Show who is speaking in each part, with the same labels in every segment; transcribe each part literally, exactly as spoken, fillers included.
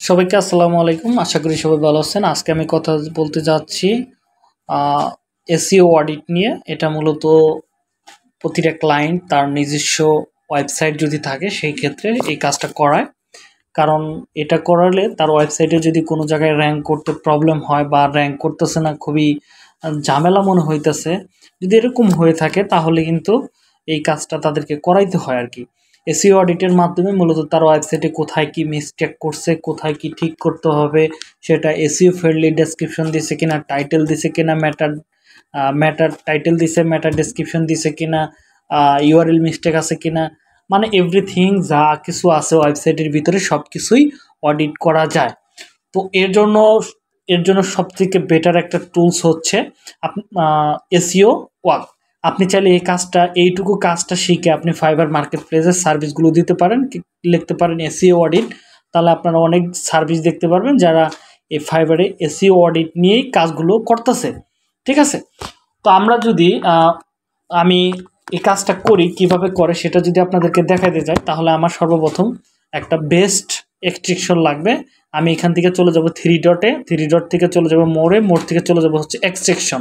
Speaker 1: সবাইকে আসসালামু আলাইকুম। আশা করি সবাই ভালো আছেন। আজকে আমি কথা বলতে যাচ্ছি এসইও অডিট নিয়ে। এটা মূলত প্রতিটা ক্লায়েন্ট তার নিজস্ব ওয়েবসাইট যদি থাকে সেই ক্ষেত্রে এই কাজটা করায়। কারণ এটা করালে তার ওয়েবসাইটে যদি কোনো জায়গায় র্যাঙ্ক করতে প্রবলেম হয় বা র্যাঙ্ক করতেছে না, খুবই ঝামেলা মনে হইতেছে, যদি এরকম হয়ে থাকে তাহলে কিন্তু এই কাজটা তাদেরকে করাইতে হয় আর কি। এসইও অডিটের মাধ্যমে মূলত তার ওয়েবসাইটে কোথায় কি মিস্টেক করছে, কোথায় কি ঠিক করতে হবে, সেটা এসইও ফ্রেন্ডলি ডেসক্রিপশন দিছে কিনা, টাইটেল দিছে কিনা, ম্যাটার ম্যাটার টাইটেল দিছে, ম্যাটার ডেসক্রিপশন দিছে কিনা, ইউআরএল মিস্টেক আছে কিনা, মানে এভরিথিং যা কিছু আছে ওয়েবসাইটের ভিতরে সব কিছুই অডিট করা যায়। তো এর জন্য এর জন্য সবথেকে বেটার একটা টুলস হচ্ছে এসইও ওয়াক। আপনি চাইলে এই কাজটা এইটুকু কাজটা শিখে আপনি ফাইবার মার্কেট প্লেসের সার্ভিসগুলো দিতে পারেন, লিখতে পারেন এসইও অডিট। তাহলে আপনারা অনেক সার্ভিস দেখতে পারবেন যারা এই ফাইবারে এসইও অডিট নিয়েই কাজগুলো করতেছে। ঠিক আছে, তো আমরা যদি আমি এই কাজটা করি কিভাবে করে সেটা যদি আপনাদেরকে দেখাতে যাই, তাহলে আমার সর্বপ্রথম একটা বেস্ট এক্সট্রাকশন লাগবে। আমি এখান থেকে চলে যাব থ্রি ডটে, থ্রি ডট থেকে চলে যাব মোড়ে, মোড় থেকে চলে যাব হচ্ছে এক্সট্রাকশন।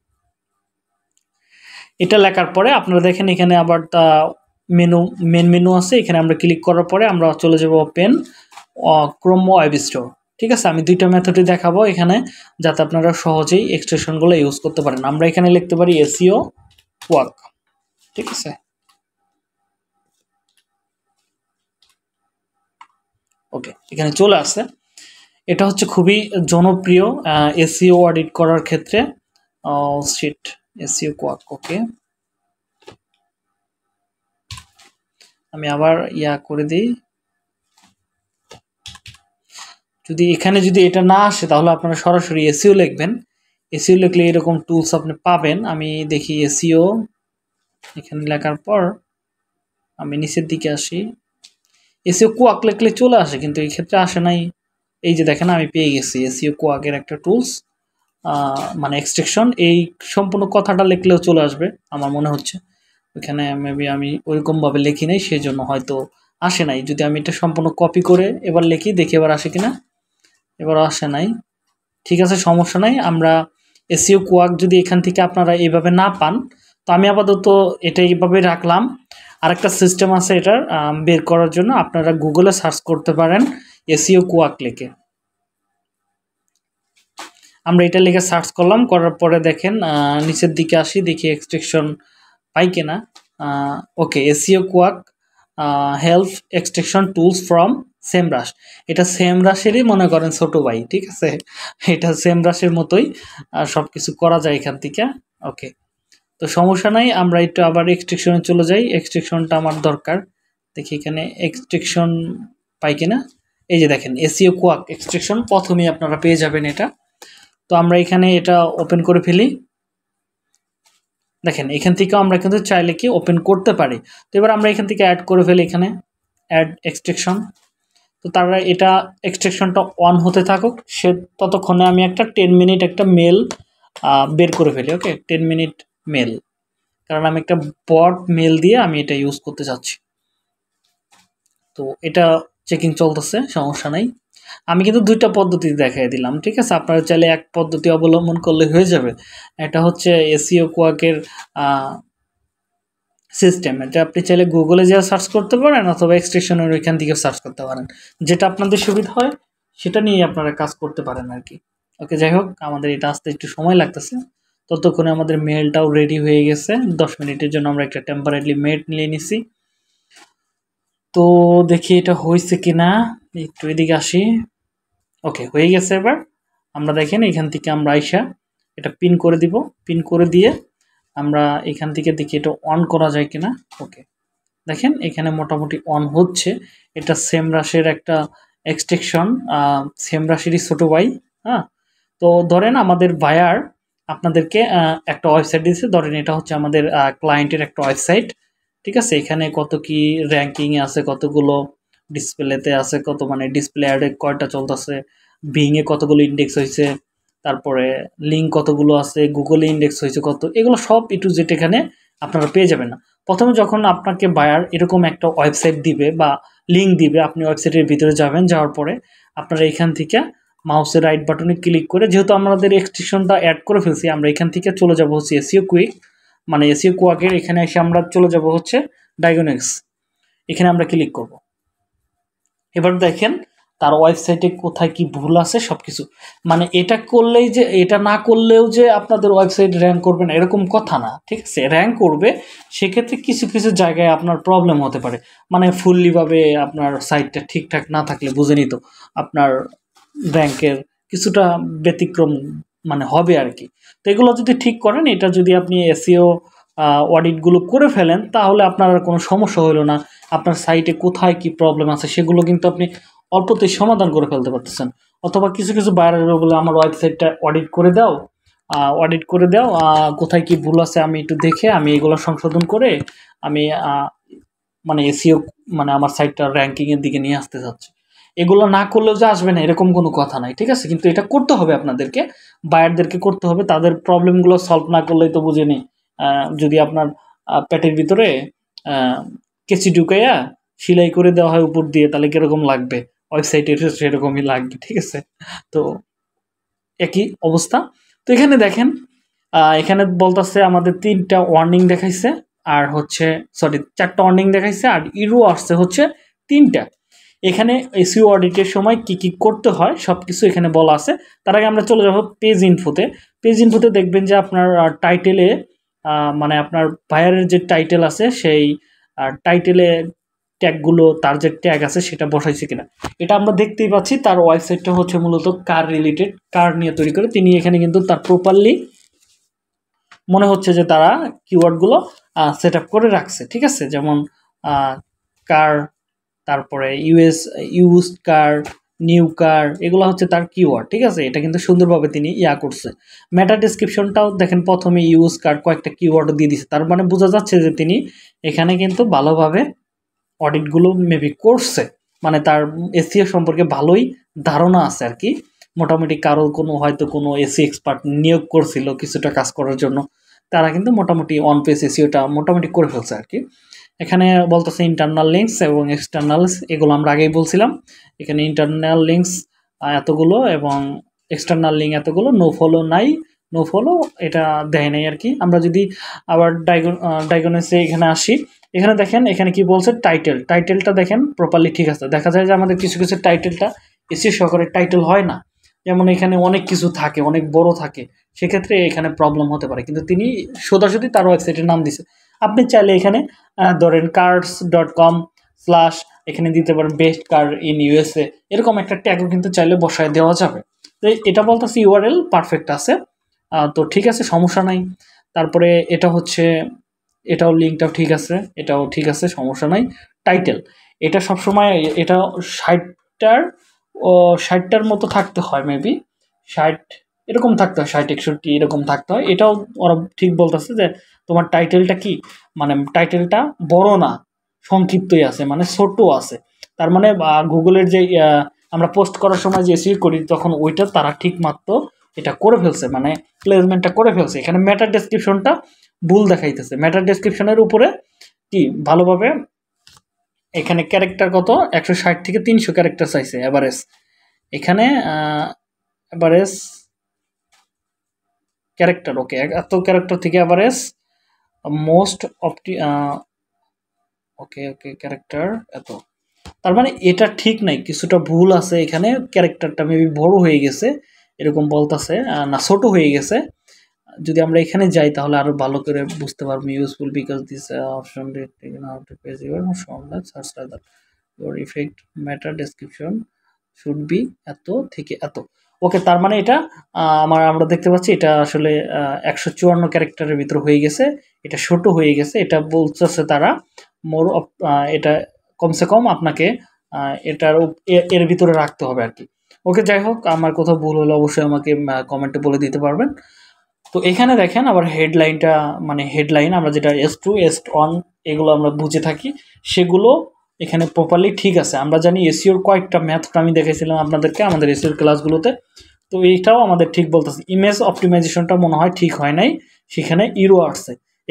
Speaker 1: এটা লেখার পরে আপনারা দেখেন এখানে আবার মেনু মেন মেনু আছে, এখানে আমরা ক্লিক করার পরে আমরা চলে যাব ওপেন ক্রোম ওয়েব স্টোর। ঠিক আছে, আমি দুইটা মেথডই দেখাবো এখানে যাতে আপনারা সহজেই এক্সটেনশনগুলো ইউজ করতে পারেন। আমরা এখানে লিখতে পারি এসইও ওয়াক। ঠিক আছে, ওকে, এখানে চলে আসছে। এটা হচ্ছে খুবই জনপ্রিয় এসইও অডিট করার ক্ষেত্রে। Sheet SEO walk. ওকে, আমি আবার ইয়া করে দিই। যদি এখানে যদি এটা না আসে তাহলে আপনারা সরাসরি এসইও লিখবেন। এসইও লিখলে এরকম টুলস আপনি পাবেন। আমি দেখি এসইও, এখানে লেখার পর আমি নিচের দিকে আসি, এসইও কোয়াক লিখলে চলে আসে, কিন্তু এই ক্ষেত্রে আসে নাই। এই যে দেখেন আমি পেয়ে গেছি এসইও কোয়াকের একটা টুলস, মানে এক্সট্রাকশন। এই সম্পূর্ণ কথাটা লিখলেও চলে আসবে আমার মনে হচ্ছে। ওইখানে মেবি আমি ওইরকমভাবে লিখি নাই, সেই জন্য হয়তো আসে নাই। যদি আমি এটা সম্পূর্ণ কপি করে এবার লিখি, দেখি এবার আসে কিনা। এবার আসে নাই। ঠিক আছে, সমস্যা নাই। আমরা এসইও কোয়াক যদি এখান থেকে আপনারা এইভাবে না পান, তো আমি আপাতত এটা এইভাবে রাখলাম। আরেকটা সিস্টেম আছে এটার বের করার জন্য, আপনারা গুগলে সার্চ করতে পারেন এসইও কোয়াক লিখে। আমরা এটা লিখে সার্চ করলাম, করার পরে দেখেন নিচের দিকে আসি, দেখি এক্সট্রাকশন পাই কিনা। Okay, SEO quake help extraction tools from SEMrush. এটা সেম ব্রাশেরই মনে করেন ছোট ভাই। ঠিক আছে, এটা সেম ব্রাশের মতোই সব কিছু করা যায় এখান থেকে। ওকে, তো সমস্যা নাই। আমরা একটু আবার এক্সট্রাকশনে চলে যাই। এক্সট্রাকশনটা আমার দরকার, দেখি এখানে এক্সট্রাকশন পাই কিনা। এই যে দেখেন এসইও কোয়াক এক্সট্রাকশন প্রথমেই আপনারা পেয়ে যাবেন এটা। তো আমরা এখানে এটা ওপেন করে ফেলি। দেখেন এখান থেকে আমরা কিন্তু চাইলে কি ওপেন করতে পারি। তো এবার আমরা এখান থেকে অ্যাড করে ফেলি, এখানে অ্যাড এক্সট্রাকশন। তো তারা এটা এক্সট্রাকশনটা অন হতে থাকুক, সে ততক্ষণে আমি একটা টেন মিনিট একটা মেল বের করে ফেলি। ওকে, টেন মিনিট মেল, কারণ আমি একটা বট মেল দিয়ে আমি এটা ইউজ করতে চাচ্ছি। তো এটা চেকিং চলতেছে, সমস্যা নাই। আমি কিন্তু দুইটা পদ্ধতি দেখাই দিলাম। ঠিক আছে, আপনারা চাইলে এক পদ্ধতি অবলম্বন করলে হয়ে যাবে। এটা হচ্ছে এসইও কোয়াকের সিস্টেম। এটা আপনি চাইলে গুগলে যা সার্চ করতে পারেন অথবা এক্সটেনশনের ওইখান থেকে সার্চ করতে পারেন, যেটা আপনাদের সুবিধা হয় সেটা নিয়ে আপনারা কাজ করতে পারেন আর কি। ওকে, যাই হোক, আমাদের এটা আসতে একটু সময় লাগতেছে। ততক্ষণে আমাদের মেলটাও রেডি হয়ে গেছে। দশ মিনিটের জন্য আমরা একটা টেম্পারেলি মেল নিয়ে নিছি। তো দেখি এটা হয়েছে কিনা, একটু এদিকে আসি। ওকে, হয়ে গেছে। এবার আমরা দেখেন এখান থেকে আমরা আইসা এটা পিন করে দিব। পিন করে দিয়ে আমরা এখান থেকে দেখি এটা অন করা যায় কিনা। ওকে, দেখেন এখানে মোটামুটি অন হচ্ছে। এটা সেম রাশের একটা এক্সটেনশন, সেম রাশেরই ছোট ভাই। হ্যাঁ, তো ধরেন আমাদের বায়ার আপনাদেরকে একটা ওয়েবসাইট দিয়েছে, ধরেন এটা হচ্ছে আমাদের ক্লায়েন্টের একটা ওয়েবসাইট। ঠিক আছে, এখানে কত কি র্যাঙ্কিংয়ে আছে, কতগুলো ডিসপ্লেতে আছে, কত মানে ডিসপ্লে অ্যাডে কয়টা চলতেছে, বিংয়ে কতগুলো ইন্ডেক্স হয়েছে, তারপরে লিঙ্ক কতগুলো আছে, গুগলে ইন্ডেক্স হয়েছে কত, এগুলো সব ইটু জেড এখানে আপনারা পেয়ে যাবেন না। প্রথমে যখন আপনাকে বায়ার এরকম একটা ওয়েবসাইট দিবে বা লিঙ্ক দিবে, আপনি ওয়েবসাইটের ভিতরে যাবেন, যাওয়ার পরে আপনারা এখান থেকে মাউসের রাইট বাটনে ক্লিক করে, যেহেতু আমাদের এক্সটেনশনটা অ্যাড করে ফেলছি, আমরা এখান থেকে চলে যাব হচ্ছে SEOquake, মানে SEOquake এখানে এসে আমরা চলে যাব হচ্ছে ডায়াগনস্টিক্স, এখানে আমরা ক্লিক করব। এবার দেখেন তার ওয়েবসাইটে কোথায় কি ভুল আছে সব কিছু। মানে এটা করলেই যে, এটা না করলেও যে আপনাদের ওয়েবসাইট র্যাঙ্ক করবে না এরকম কথা না, ঠিক আছে? র্যাঙ্ক করবে, সেক্ষেত্রে কিছু কিছু জায়গায় আপনার প্রবলেম হতে পারে। মানে ফুললিভাবে আপনার সাইটটা ঠিকঠাক না থাকলে বুঝে নিত আপনার র্যাঙ্কের কিছুটা ব্যতিক্রম মানে হবে আর কি। তো এগুলো যদি ঠিক করেন, এটা যদি আপনি এসইও অডিটগুলো করে ফেলেন, তাহলে আপনার আর কোনো সমস্যা হলো না। আপনার সাইটে কোথায় কি প্রবলেম আছে সেগুলো কিন্তু আপনি অল্পতেই সমাধান করে ফেলতে পারতেছেন। অথবা কিছু কিছু বাইরের বলে আমার ওয়েবসাইটটা অডিট করে দাও, অডিট করে দাও, কোথায় কি ভুল আছে আমি একটু দেখে আমি এগুলো সংশোধন করে আমি মানে এসইও মানে আমার সাইটটা র্যাঙ্কিংয়ের দিকে নিয়ে আসতে চাচ্ছি। এগুলো না করলেও যে আসবে না এরকম কোনো কথা নাই, ঠিক আছে? কিন্তু এটা করতে হবে আপনাদেরকে, বায়ারদেরকে করতে হবে। তাদের প্রবলেমগুলো সলভ না করলেই তো বুঝেনি, যদি আপনার পেটের ভিতরে কেচি ঢুকাইয়া সেলাই করে দেওয়া হয় উপর দিয়ে, তাহলে কিরকম লাগবে? ওয়েবসাইটে সেরকমই লাগবে, ঠিক আছে? তো একই অবস্থা। তো এখানে দেখেন, এখানে বলতেছে আমাদের তিনটা ওয়ার্নিং দেখাইছে, আর হচ্ছে সরি চারটা ওয়ার্নিং দেখাইছে, আর ইরো আসছে হচ্ছে তিনটা। এখানে এসইও অডিটের সময় কি কি করতে হয় সব কিছু এখানে বলা আছে। তার আগে আমরা চলে যাব পেজ ইনফোতে। পেজ ইনফোতে দেখবেন যে আপনার টাইটেলে মানে আপনার বায়ারের যে টাইটেল আছে সেই টাইটেলে ট্যাগগুলো, তার যে ট্যাগ আছে সেটা বসাইছে কিনা এটা আমরা দেখতেই পাচ্ছি। তার ওয়েবসাইটটা হচ্ছে মূলত কার রিলেটেড, কার নিয়ে তৈরি করে। তিনি এখানে কিন্তু তার প্রপারলি মনে হচ্ছে যে তারা কিওয়ার্ডগুলো সেট আপ করে রাখছে, ঠিক আছে? যেমন কার, তারপরে US used car, new car, এগুলো হচ্ছে তার কিওয়ার্ড, ঠিক আছে? এটা কিন্তু সুন্দরভাবে তিনি ইয়া করছে। মেটা ডেসক্রিপশনটাও দেখেন প্রথমে ইউজ কার কয়েকটা কিওয়ার্ড দিয়ে দিচ্ছে, তার মানে বোঝা যাচ্ছে যে তিনি এখানে কিন্তু ভালোভাবে অডিটগুলো মেবি করছে, মানে তার এসইও সম্পর্কে ভালোই ধারণা আছে আর কি। মোটামুটি কারো কোনো হয়তো কোনো এসি এক্সপার্ট নিয়োগ করছিল কিছুটা কাজ করার জন্য, তারা কিন্তু মোটামুটি অন পেজ এসইওটা মোটামুটি করে ফেলছে আর কি। এখানে বলতেছে ইন্টারনাল লিঙ্কস এবং এক্সটার্নালস, এগুলো আমরা আগেই বলছিলাম। এখানে ইন্টারনাল লিঙ্কস এতগুলো এবং এক্সটার্নাল লিঙ্ক এতগুলো, নো ফলো নাই, নো ফলো এটা দেয় নাই আর কি। আমরা যদি আবার ডাইগন ডাইগনেসে এখানে আসি, এখানে দেখেন এখানে কি বলছে, টাইটেল, টাইটেলটা দেখেন প্রপারলি ঠিক আছে। দেখা যায় যে আমাদের কিছু কিছু টাইটেলটা এসইও সহকারে টাইটেল হয় না, যেমন এখানে অনেক কিছু থাকে, অনেক বড় থাকে, সেক্ষেত্রে এখানে প্রবলেম হতে পারে। কিন্তু তিনি সোজাসুজি তার ওয়েবসাইটের নাম দিছে। আপনি চাইলে এখানে ধরেন কার্স ডট কম স্ল্যাশ এখানে দিতে পারেন বেস্ট কার ইন ইউএসএ, এরকম একটা ট্যাগও কিন্তু চাইলে বসায় দেওয়া যাবে। তো এটা বলতেছে ইউআরএল পারফেক্ট আছে, তো ঠিক আছে, সমস্যা নাই। তারপরে এটা হচ্ছে, এটাও লিঙ্কটাও ঠিক আছে, এটাও ঠিক আছে, সমস্যা নাই। টাইটেল, এটা সবসময় এটা ষাটটার ও ষাটটার মতো থাকতে হয়, মেবি ষাট এরকম থাকতে হয়, ষাট একষট্টি এরকম থাকতে হয়। এটাও ওরা ঠিক বলতেছে যে তোমার টাইটেলটা কি, মানে টাইটেলটা বড় না, সংক্ষিপ্তই আছে, মানে ছোট আছে। তার মানে গুগলের যে আমরা পোস্ট করার সময় যে এসইও করি তখন ওইটা তারা ঠিক মাত্র এটা করে ফেলছে, মানে প্লেসমেন্টটা করে ফেলছে। এখানে মেটা ডেসক্রিপশনটা ভুল দেখাইতেছে। মেটা ডেসক্রিপশনের উপরে কি ভালোভাবে এখানে ক্যারেক্টার কত একশো ষাট থেকে তিনশো ক্যারেক্টার চাইছে এভারেজ, এখানে এভারেজ ক্যারেক্টার, ওকে এত ক্যারেক্টার থেকে এভারেজ মোস্ট অপটি ওকে ওকে ক্যারেক্টার এত, তার মানে এটা ঠিক নাই, কিছুটা ভুল আছে এখানে। ক্যারেক্টারটা মেবি বড় হয়ে গেছে এরকম বলতেছে, না ছোট হয়ে গেছে। যদি আমরা এখানে যাই তাহলে আরো ভালো করে বুঝতে পারবো। Useful because this option page your search rather your effect meta description should be এত থেকে এত, ওকে। তার মানে এটা আমার আমরা দেখতে পাচ্ছি এটা আসলে একশো চুয়ান্ন ক্যারেক্টারের ভিতরে হয়ে গেছে, এটা ছোট হয়ে গেছে। এটা বলতেছে তারা মোর এটা কমসে কম আপনাকে এটার এর ভিতরে রাখতে হবে আর কি। ওকে, যাই হোক, আমার কোথাও ভুল হলে অবশ্যই আমাকে কমেন্টে বলে দিতে পারবেন। তো এখানে দেখেন আবার হেডলাইনটা, মানে হেডলাইন আমরা যেটা এস টু এস ওয়ান এগুলো আমরা বুঝে থাকি, সেগুলো এখানে প্রপারলি ঠিক আছে। আমরা জানি এসইওর কয়েকটা ম্যাথড আমি দেখেছিলাম আপনাদেরকে আমাদের এসইওর ক্লাসগুলোতে, তো এইটাও আমাদের ঠিক বলতেছে। ইমেজ অপটিমাইজেশনটা মনে হয় ঠিক হয় নাই, সেখানে ইরো আসছে।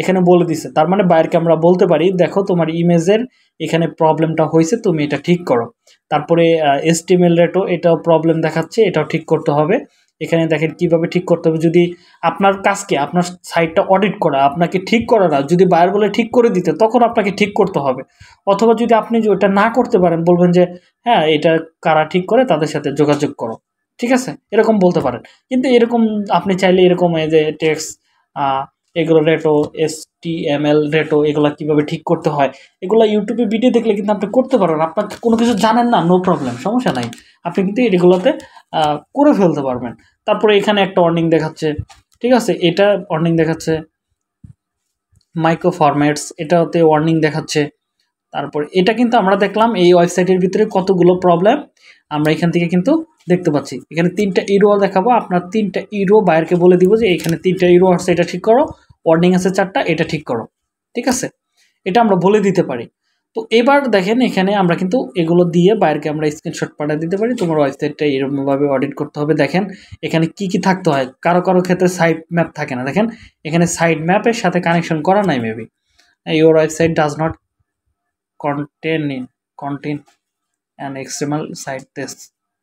Speaker 1: এখানে বলে দিছে। তার মানে বায়ারকে আমরা বলতে পারি দেখো তোমার ইমেজের এখানে প্রবলেমটা হয়েছে, তুমি এটা ঠিক করো। তারপরে এসটিএমএল রেটও এটাও প্রবলেম দেখাচ্ছে, এটাও ঠিক করতে হবে। এখানে দেখেন কিভাবে ঠিক করতে হবে। যদি আপনার কাজকে আপনার সাইটটা অডিট করা, আপনাকে ঠিক করা না, যদি বায়ার বলে ঠিক করে দিতে তখন আপনাকে ঠিক করতে হবে। অথবা যদি আপনি ওটা না করতে পারেন, বলবেন যে হ্যাঁ এটা কারা ঠিক করে তাদের সাথে যোগাযোগ করো, ঠিক আছে, এরকম বলতে পারেন। কিন্তু এরকম আপনি চাইলে এরকম এই যে টেক্সট এগুলো রেটো, এস টি এম এল রেটো, এগুলো কীভাবে ঠিক করতে হয় এগুলো ইউটিউবে ভিডিও দেখলে কিন্তু আপনি করতে পারেন। আপনার কোনো কিছু জানেন না, নো প্রবলেম, সমস্যা নাই, আপনি কিন্তু এগুলোতে করে ফেলতে পারবেন। তারপরে এখানে একটা ওয়ার্নিং দেখাচ্ছে, ঠিক আছে, এটা ওয়ার্নিং দেখাচ্ছে মাইক্রো ফরম্যাটস, এটাতে ওয়ার্নিং দেখাচ্ছে। তারপর এটা কিন্তু আমরা দেখলাম এই ওয়েবসাইটের ভিতরে কতগুলো প্রবলেম আমরা এখান থেকে কিন্তু দেখতে পাচ্ছি। এখানে তিনটা ইরো দেখাবো, আপনার তিনটা ইরো বায়ারকে বলে দিব যে এখানে তিনটা ইরো আছে, এটা ঠিক করো, ওয়ার্নিং আছে চারটা, এটা ঠিক করো, ঠিক আছে, এটা আমরা বলে দিতে পারি। তো এবার দেখেন এখানে আমরা কিন্তু এগুলো দিয়ে বায়ারকে আমরা স্ক্রিনশট পাঠিয়ে দিতে পারি, তোমার ওয়েবসাইটটা এরকমভাবে অডিট করতে হবে। দেখেন এখানে কি কি থাকতে হয়, কারো কারো ক্ষেত্রে সাইট ম্যাপ থাকে না, দেখেন এখানে সাইট ম্যাপের সাথে কানেকশন করা নাই, maybe your website does not contain in contain an external site test,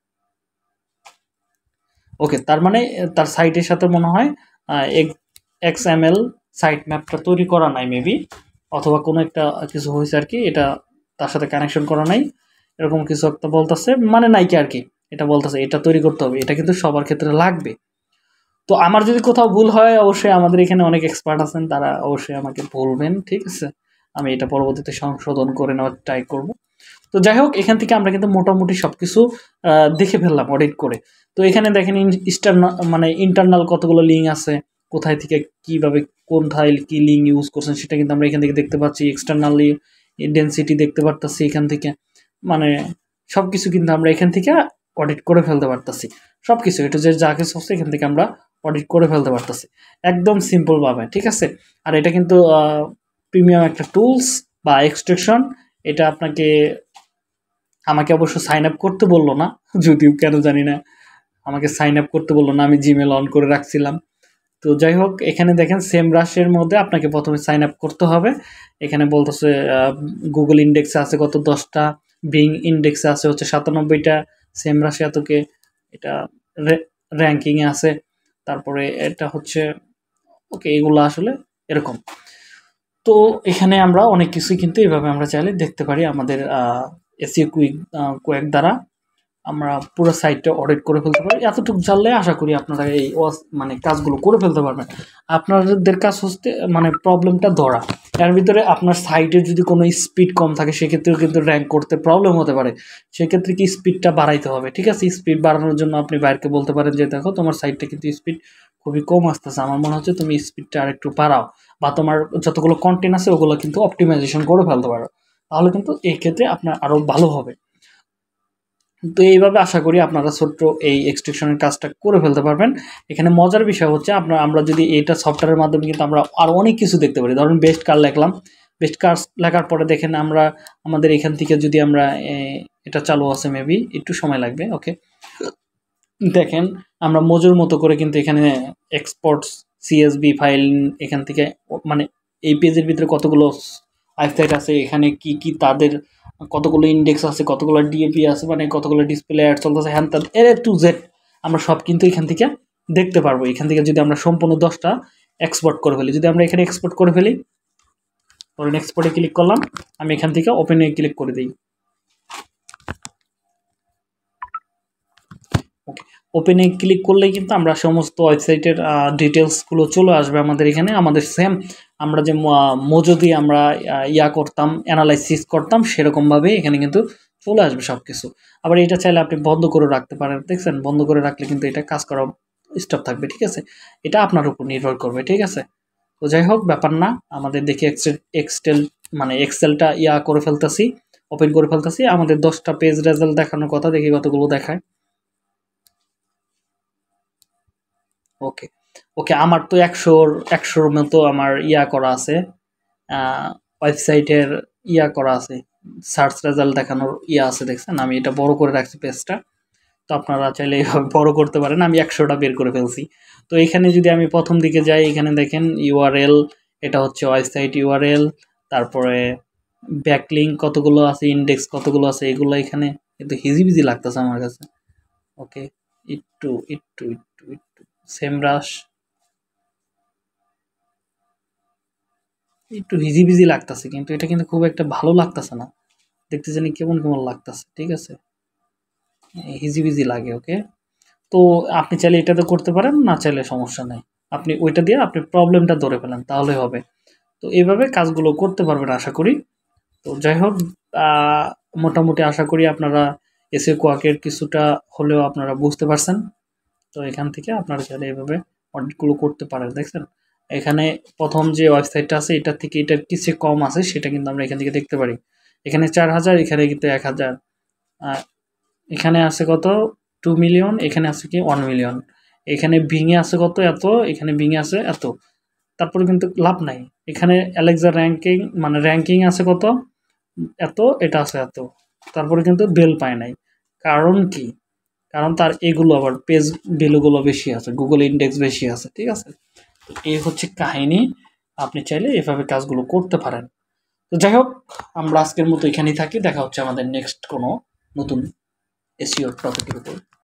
Speaker 1: okay, তার মানে তার সাইটের সাথে মনে হয় এক্সএমএল সাইট ম্যাপটা তৈরি করা নাই মেবি, অথবা কোনো একটা কিছু হয়েছে আর কি, এটা তার সাথে কানেকশন করা নাই, এরকম কিছু একটা বলতেছে, মানে নাই কি আর কি, এটা বলতেছে এটা তৈরি করতে হবে, এটা কিন্তু সবার ক্ষেত্রে লাগবে। তো আমার যদি কোথাও ভুল হয় অবশ্যই আমাদের এখানে অনেক এক্সপার্ট আছেন, তারা অবশ্যই আমাকে বলবেন, ঠিক আছে, আমি এটা পরবর্তীতে সংশোধন করে নেওয়ার ট্রাই করব। তো যাই হোক, এখান থেকে আমরা কিন্তু মোটামুটি সব কিছু দেখে ফেললাম অডিট করে। তো এখানে দেখেন ইন্টারনাল মানে ইন্টারনাল কতগুলো লিঙ্ক আছে, কোথায় থেকে কীভাবে কোথায় কী লিঙ্ক ইউজ করছেন সেটা কিন্তু আমরা এখান থেকে দেখতে পাচ্ছি। এক্সটার্নালি ডেনসিটি দেখতে পারতেছি এখান থেকে, মানে সব কিছু কিন্তু আমরা এখান থেকে অডিট করে ফেলতে পারতেছি, সব কিছু এটা যে যা কিছু হচ্ছে এখান থেকে আমরা অডিট করে ফেলতে পারতেছি একদম সিম্পলভাবে, ঠিক আছে। আর এটা কিন্তু প্রিমিয়াম একটা টুলস বা এক্সট্রাকশন, এটা আপনাকে আমাকে অবশ্য সাইন আপ করতে বললো না, যদিও কেন জানি না আমাকে সাইন আপ করতে বললো না, আমি জিমেল অন করে রাখছিলাম। তো যাই হোক, এখানে দেখেন সেম রাশের মধ্যে আপনাকে প্রথমে সাইন আপ করতে হবে। এখানে বলতেছে গুগল ইন্ডেক্সে আছে কত দশটা, বিং ইন্ডেক্সে আছে হচ্ছে সাতানব্বইটা, সেম রাশে এতকে, এটা র্যাঙ্কিংয়ে আছে। তারপরে এটা হচ্ছে ওকে, এগুলো আসলে এরকম। তো এখানে আমরা অনেক কিছুই কিন্তু এইভাবে আমরা চাইলে দেখতে পারি আমাদের এসইও কুইক কুইক দ্বারা আমরা পুরো সাইটটা অডিট করে ফেলতে পারি। এতটুকু জানলে আশা করি আপনারা এই মানে কাজগুলো করে ফেলতে পারবেন। আপনাদের কাজ হচ্ছে মানে প্রবলেমটা ধরা, এর ভিতরে আপনার সাইটে যদি কোনো স্পিড কম থাকে সেক্ষেত্রেও কিন্তু র্যাঙ্ক করতে প্রবলেম হতে পারে, সেক্ষেত্রে কি স্পিডটা বাড়াইতে হবে, ঠিক আছে। স্পিড বাড়ানোর জন্য আপনি বাইরকে বলতে পারেন যে দেখো তোমার সাইটটা কিন্তু স্পিড খুবই কম আসতেছে, আমার মনে হচ্ছে তুমি স্পিডটা আর একটু বাড়াও, বা তোমার যতগুলো কন্টেন্ট আছে ওগুলো কিন্তু অপটিমাইজেশন করে ফেলতে পারো, তাহলে কিন্তু এই ক্ষেত্রে আপনার আরও ভালো হবে। তো এইভাবে আশা করি আপনারা ছোট্ট এই এক্সট্রাকশনের কাজটা করে ফেলতে পারবেন। এখানে মজার বিষয় হচ্ছে আপনার আমরা যদি এটা সফটওয়্যারের মাধ্যমে কিন্তু আমরা আরও অনেক কিছু দেখতে পারি। ধরুন বেস্ট কার লিখলাম, বেস্ট কার লেখার পরে দেখেন আমরা আমাদের এখান থেকে যদি আমরা এটা চালু আছে, মেবি একটু সময় লাগবে, ওকে, দেখেন আমরা মজুর মতো করে কিন্তু এখানে এক্সপোর্টস সিএসভি ফাইল এখান থেকে মানে এই পেজের ভিতরে কতগুলো ওয়েবসাইট আছে, এখানে কি কি তাদের কতগুলো ইন্ডেক্স আছে, কতগুলো ডিএপি আছে, মানে কতগুলো ডিসপ্লে অ্যাড চলতেছে, হ্যান ত্যান এর টু জেড আমরা সব কিন্তু এখান থেকে দেখতে পারবো। এখান থেকে যদি আমরা সম্পূর্ণ দশটা এক্সপোর্ট করে ফেলি, যদি আমরা এখানে এক্সপোর্ট করে ফেলি, ধরুন এক্সপোর্টে ক্লিক করলাম, আমি এখান থেকে ওপেনে ক্লিক করে দিই, ওকে, ওপেনে ক্লিক করলেই কিন্তু আমরা সমস্ত ওয়েবসাইটের ডিটেলসগুলো চলে আসবে আমাদের এখানে। আমাদের সেম আমরা যে মোজো দিয়ে আমরা ইয়া করতাম, অ্যানালাইসিস করতাম, সেরকমভাবে এখানে কিন্তু চলে আসবে সব কিছু। আবার এটা চাইলে আপনি বন্ধ করে রাখতে পারেন, দেখছেন, বন্ধ করে রাখলে কিন্তু এটা কাজ করা স্টপ থাকবে, ঠিক আছে, এটা আপনার উপর নির্ভর করবে, ঠিক আছে। তো যাই হোক, ব্যাপার না, আমাদের দেখি এক্সেল এক্সেল মানে এক্সেলটা ইয়া করে ফেলতেছি, ওপেন করে ফেলতেছি, আমাদের দশটা পেজ রেজাল্ট দেখানোর কথা, দেখি কতগুলো দেখায়। ওকে ওকে আমার তো একশোর একশোর মতো আমার ইয়া করা আছে, ওয়েবসাইটের ইয়া করা আছে, সার্চ রেজাল্ট দেখানোর ইয়া আছে, দেখছেন, আমি এটা বড় করে রাখছি পেজটা, তো আপনারা চাইলে এইভাবে বড় করতে পারেন। আমি একশোটা বের করে ফেলছি। তো এখানে যদি আমি প্রথম দিকে যাই, এখানে দেখেন ইউআরএল, এটা হচ্ছে ওয়েবসাইট ইউআরএল, তারপরে ব্যাকলিঙ্ক কতগুলো আছে, ইন্ডেক্স কতগুলো আছে, এগুলো এখানে কিন্তু হিজিবিজি লাগতেছে আমার কাছে। ওকে, একটু একটু একটু একটু সেম ব্রাশ, একটু হিজিবিজি লাগতেছে, কিন্তু এটা কিন্তু খুব একটা ভালো লাগতেছে না, দেখতে জানি কেমন কেমন লাগতেছে। ঠিক আছে, হিজিবিজি লাগে। ওকে, তো আপনি চাইলে এটাতে করতে পারেন, না চাইলে সমস্যা নেই, আপনি ওইটা দিয়ে আপনি প্রবলেমটা ধরে ফেলেন তাহলে হবে। তো এইভাবে কাজগুলো করতে পারবেন আশা করি। তো যাই হোক, আহ, মোটামুটি আশা করি আপনারা এসইও কোয়াকের কিছুটা হলেও আপনারা বুঝতে পারছেন। তো এখান থেকে আপনারা চাইলে এইভাবে অডিটগুলো করতে পারেন। দেখছেন এখানে প্রথম যে ওয়েবসাইটটা আছে এটার থেকে এটার কিছু কম আছে, সেটা কিন্তু আমরা এখান থেকে দেখতে পারি। এখানে চার হাজার, এখানে কিন্তু এক হাজার, এখানে আছে কত টু মিলিয়ন, এখানে আছে কি ওয়ান মিলিয়ন, এখানে বিংয়ে আছে কত এত, এখানে বিংয়ে আছে এত, তারপরে কিন্তু লাভ নাই। এখানে অ্যালেক্সা র্যাঙ্কিং মানে র্যাঙ্কিং আছে কত এত, এটা আছে এত, তারপরে কিন্তু বেল পায় নাই। কারণ কি? কারণ তার এগুলো আবার পেজ ভ্যালুগুলো বেশি আছে, গুগল ইন্ডেক্স বেশি আছে। ঠিক আছে, তো এই হচ্ছে কাহিনী। আপনি চাইলে এভাবে কাজগুলো করতে পারেন। তো যাই হোক, আমরা আজকের মতো এখানেই থাকি, দেখা হচ্ছে আমাদের নেক্সট কোনো নতুন এসইও টপিকের উপর।